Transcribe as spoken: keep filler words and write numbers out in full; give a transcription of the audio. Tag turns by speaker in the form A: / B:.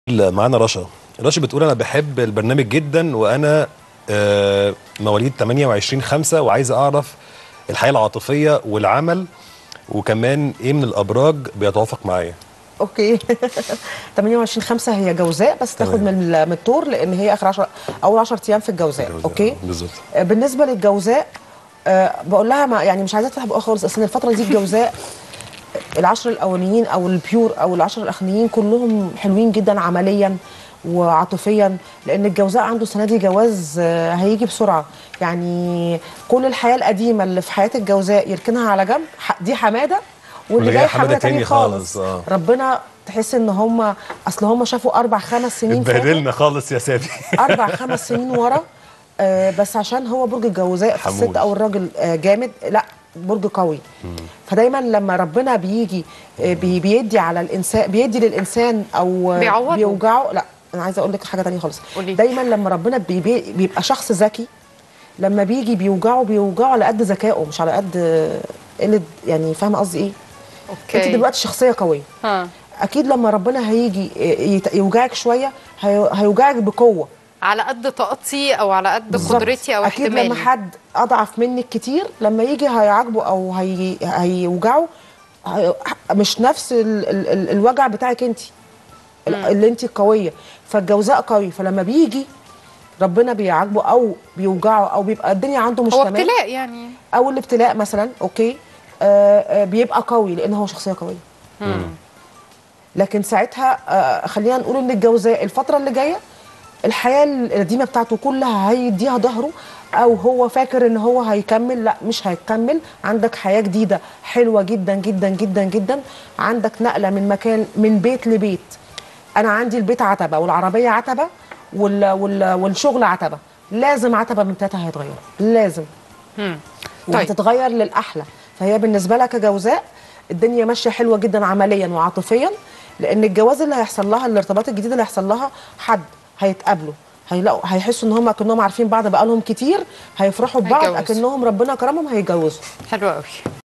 A: معانا رشا. رشا بتقول انا بحب البرنامج جدا وانا آه، مواليد تمانية وعشرين خمسة وعايزه اعرف الحياه العاطفيه والعمل وكمان ايه من الابراج بيتوافق معايا.
B: اوكي. تمانية وعشرين خمسة هي جوزاء، بس تاخد
A: تمام.
B: من من الثور لان هي اخر عشرة اول عشرة ايام في الجوزاء.
A: الجوزاء،
B: اوكي.
A: آه، بالظبط.
B: آه، بالنسبه للجوزاء، آه، بقول لها ما يعني مش عايزه تفتح بقى خالص، اصل الفتره دي الجوزاء العشر الاولانيين او البيور او العشر الاخرانيين كلهم حلوين جدا عمليا وعاطفيا، لان الجوزاء عنده السنه دي جواز آه، هيجي بسرعه. يعني كل الحياه القديمه اللي في حياه الجوزاء يركنها على جنب، ح- دي حماده واللي جاي حماده تاني خالص.
A: اه
B: ربنا تحس ان هم اصل هم شافوا اربع خمس سنين فاتوا،
A: اتبهدلنا خالص يا سادي.
B: اربع خمس سنين ورا. آه بس عشان هو برج الجوزاء في الست
A: حمول.
B: او الراجل آه جامد، لا برج قوي. فدايما لما ربنا بيجي آه بي بيدي على الانسان، بيدي للانسان او آه
C: بيعوضه.
B: بيوجعه. لا انا عايزه اقول لك حاجه تانية خالص.
C: قولي.
B: دايما لما ربنا بي بي بيبقى شخص ذكي، لما بيجي بيوجعه بيوجعه على قد ذكائه مش على قد آه، قله. يعني فاهمه قصدي ايه؟
C: اوكي.
B: انت دلوقتي شخصيه قويه،
C: ها.
B: اكيد لما ربنا هيجي يت- يوجعك شويه هي- هيوجعك بقوه.
C: على قد طاقتي او على قد قدرتي او
B: اكيد
C: احتمالي.
B: لما حد اضعف منك كتير لما يجي هيعاقبه او هي هيوجعه هي مش نفس ال ال ال الوجع بتاعك انت اللي انت قويه. فالجوزاء قوي، فلما بيجي ربنا بيعاقبه او بيوجعه او بيبقى الدنيا عنده مش
C: هو
B: تمام،
C: ابتلاء يعني.
B: او الابتلاء مثلا. اوكي. آه آه بيبقى قوي لان هو شخصيه قويه.
C: مم.
B: لكن ساعتها آه خلينا نقول ان الجوزاء الفتره اللي جايه الحياه القديمه بتاعته كلها هيديها ظهره، او هو فاكر ان هو هيكمل. لا مش هيكمل. عندك حياه جديده حلوه جدا جدا جدا جدا. عندك نقله من مكان، من بيت لبيت. انا عندي البيت عتبه والعربيه عتبه وال وال والشغل عتبه. لازم عتبه من ثلاثه هيتغير لازم.
C: مم. طيب.
B: وهتتغير للاحلى. فهي بالنسبه لك كجوزاء الدنيا ماشيه حلوه جدا عمليا وعاطفيا، لان الجواز اللي هيحصل لها، الارتباط الجديد اللي هيحصل لها، حد هيتقابلوا هيلاقوا هيحسوا ان هم اكنهم عارفين بعض بقالهم كتير، هيفرحوا ببعض
C: هيتجوزوا.
B: اكنهم ربنا كرمهم هيتجوزوا.
C: حلو قوي.